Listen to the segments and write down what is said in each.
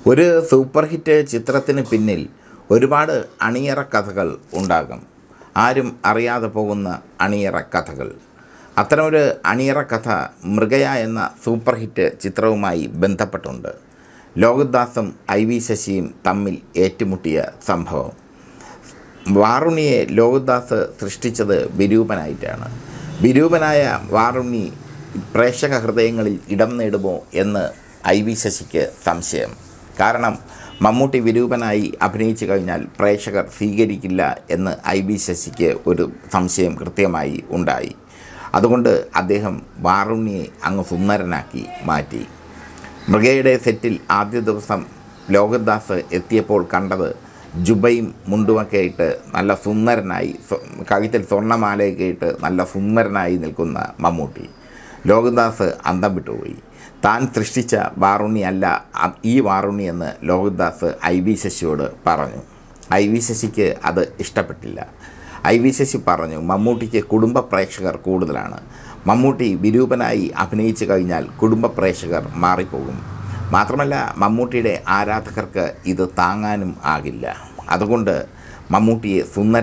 ഒരു super hit ചിത്രത്തിന് പിന്നിൽ ഒരുപാട് അണിയറ കഥകൾ ഉണ്ടാകും. ആരും അറിയാതെ പോകുന്ന അണിയറ കഥകൾ. അത്തരമൊരു അണിയറ കഥ മൃഗയ എന്ന സൂപ്പർ ഹിറ്റ് ചിത്രവുമായി ബന്ധപ്പെട്ടുണ്ട്. ലോഹിതദാസും IV ശശിയും തമ്മിൽ ഏറ്റുമുട്ടിയ സംഭവം. വാറുണ്ണിയെ ലോഹിതദാസ് സൃഷ്ടിച്ചത് വിരൂപനായിട്ടാണ്. വിരൂപനായ വാറുണ്ണി പ്രേക്ഷക ഹൃദയങ്ങളിൽ ഇടം നേടുമോ എന്ന് IV ശശിക്ക് സംശയം. കാരണം മമ്മൂട്ടി വിരൂപനായി അഭിനയിച്ചു കഴിഞ്ഞാൽ പ്രേക്ഷകർ സ്വീകരിക്കില്ല എന്ന് IV ശശിക്ക് ഒരു സംശയം കൃത്യമായി ഉണ്ടായി. അതുകൊണ്ട് അദ്ദേഹം വാറുണ്ണിയെ അങ്ങ് സുന്ദരനാക്കി മാറ്റി. മൃഗയുടെ സെറ്റിൽ ആദ്യ ദിവസം ലോഹിതദാസ് എത്തിയപ്പോൾ കണ്ടത് ജുബയും മുണ്ടുമൊക്കെ ഇട്ട് നല്ല സുന്ദരനായി, കഴുത്തിൽ സ്വർണ്ണമാലയൊക്കെ ഇട്ട് നല്ല സുന്ദരനായി നിൽക്കുന്ന മമ്മൂട്ടി. ലോഹിതദാസ് അന്തം വിട്ടുപോയി. താൻ സൃഷ്ടിച്ച വാറുണ്ണി അല്ല ഈ വാറുണ്ണി എന്ന് ലോഹിതദാസ് IV ശശിയോട് പറഞ്ഞു. IV ശശിക്ക് അത് ഇഷ്ടപ്പെട്ടില്ല. IV ശശി പറഞ്ഞു, മമ്മൂട്ടിക്ക് കുടുംബ പ്രേക്ഷകർ കൂടുതലാണ്. മമ്മൂട്ടി വിരൂപനായി അഭിനയിച്ചു കഴിഞ്ഞാൽ കുടുംബ പ്രേക്ഷകർ മാറിപ്പോകും. മാത്രമല്ല മമ്മൂട്ടിയുടെ ആരാധകർക്ക് ഇത് താങ്ങാനും ആകില്ല. അതുകൊണ്ട് മമ്മൂട്ടിയെ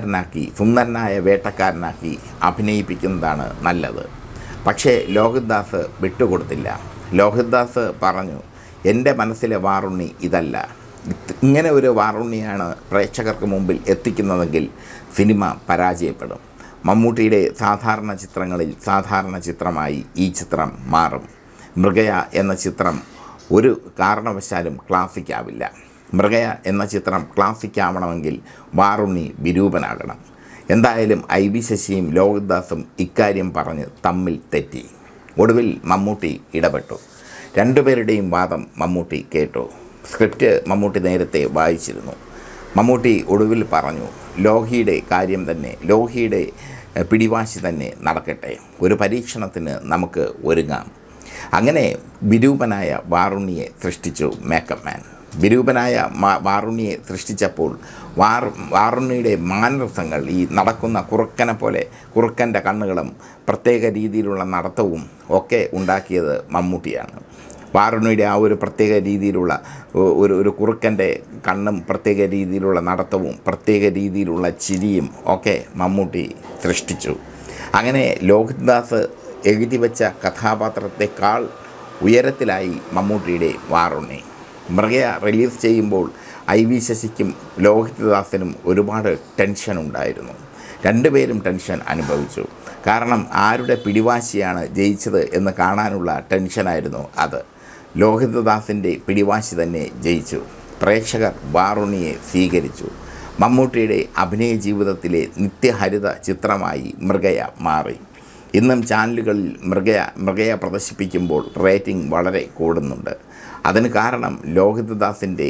സുന്ദരനായ വേട്ടക്കാരനാക്കി അഭിനയിപ്പിക്കുന്നതാണ് നല്ലത്. പക്ഷേ ലോഹിതദാസ് വിട്ടുകൊടുത്തില്ല. ലോഹിതദാസ് പറഞ്ഞു, എൻ്റെ മനസ്സിലെ വാറുണ്ണി ഇതല്ല. ഇങ്ങനെ ഒരു വാറുണ്ണിയാണ് പ്രേക്ഷകർക്ക് മുമ്പിൽ എത്തിക്കുന്നതെങ്കിൽ സിനിമ പരാജയപ്പെടും. മമ്മൂട്ടിയുടെ സാധാരണ ചിത്രങ്ങളിൽ സാധാരണ ചിത്രമായി ഈ ചിത്രം മാറും. മൃഗയ എന്ന ചിത്രം ഒരു കാരണവശാലും ക്ലാസിക് ആവില്ല. മൃഗയ എന്ന ചിത്രം ക്ലാസിക് ആവണമെങ്കിൽ വാറുണ്ണി വിരൂപനാകണം. എന്തായാലും IV ശശിയും ലോഹിതദാസും ഇക്കാര്യം പറഞ്ഞ് തമ്മിൽ തെറ്റി. ഒടുവിൽ മമ്മൂട്ടി ഇടപെട്ടു. രണ്ടുപേരുടെയും വാദം മമ്മൂട്ടി കേട്ടു. സ്ക്രിപ്റ്റ് മമ്മൂട്ടി നേരത്തെ വായിച്ചിരുന്നു. മമ്മൂട്ടി ഒടുവിൽ പറഞ്ഞു, ലോഹിയുടെ കാര്യം തന്നെ, ലോഹിയുടെ പിടിവാശി തന്നെ നടക്കട്ടെ. ഒരു പരീക്ഷണത്തിന് നമുക്ക് ഒരുങ്ങാം. അങ്ങനെ വിരൂപനായ വാറുണ്ണിയെ സൃഷ്ടിച്ചു മേക്കപ്പ് മാൻ. വിരൂപനായ വാറുണ്ണിയെ സൃഷ്ടിച്ചപ്പോൾ വാറുണ്ണിയുടെ മാനരസങ്ങൾ, ഈ നടക്കുന്ന കുറുക്കനെ പോലെ കുറുക്കൻ്റെ കണ്ണുകളും പ്രത്യേക രീതിയിലുള്ള നടത്തവും ഒക്കെ ഉണ്ടാക്കിയത് മമ്മൂട്ടിയാണ്. വാറുണ്ണിയുടെ ആ ഒരു പ്രത്യേക രീതിയിലുള്ള ഒരു കുറുക്കൻ്റെ കണ്ണും പ്രത്യേക രീതിയിലുള്ള നടത്തവും പ്രത്യേക രീതിയിലുള്ള ചിരിയും ഒക്കെ മമ്മൂട്ടി സൃഷ്ടിച്ചു. അങ്ങനെ ലോഹിതദാസ് എഴുതി വെച്ച കഥാപാത്രത്തെക്കാൾ ഉയരത്തിലായി മമ്മൂട്ടിയുടെ വാറുണ്ണി. മൃഗയ റിലീസ് ചെയ്യുമ്പോൾ IV ശശിക്കും ലോഹിതദാസിനും ഒരുപാട് ടെൻഷൻ ഉണ്ടായിരുന്നു. രണ്ടുപേരും ടെൻഷൻ അനുഭവിച്ചു. കാരണം ആരുടെ പിടിവാശിയാണ് ജയിച്ചത് എന്ന് കാണാനുള്ള ടെൻഷനായിരുന്നു അത്. ലോഹിതദാസിൻ്റെ പിടിവാശി തന്നെ ജയിച്ചു. പ്രേക്ഷകർ വാറുണ്ണിയെ സ്വീകരിച്ചു. മമ്മൂട്ടിയുടെ അഭിനയ ജീവിതത്തിലെ നിത്യഹരിത ചിത്രമായി മൃഗയ മാറി. ഇന്നും ചാനലുകളിൽ മൃഗയ പ്രദർശിപ്പിക്കുമ്പോൾ റേറ്റിംഗ് വളരെ കൂടുന്നുണ്ട്. അതിന് കാരണം ലോഹിതദാസിൻ്റെ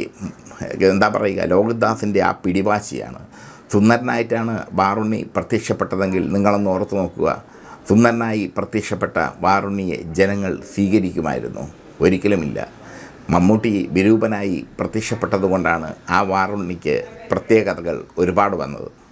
ആ പിടിവാശിയാണ്. സുന്ദരനായിട്ടാണ് വാറുണ്ണി പ്രത്യക്ഷപ്പെട്ടതെങ്കിൽ നിങ്ങളൊന്ന് ഓർത്തു നോക്കുക. സുന്ദരനായി പ്രത്യക്ഷപ്പെട്ട വാറുണ്ണിയെ ജനങ്ങൾ സ്വീകരിക്കുമായിരുന്നു? ഒരിക്കലുമില്ല. മമ്മൂട്ടി വിരൂപനായി പ്രത്യക്ഷപ്പെട്ടതുകൊണ്ടാണ് ആ വാറുണ്ണിക്ക് പ്രത്യേകതകൾ ഒരുപാട് വന്നത്.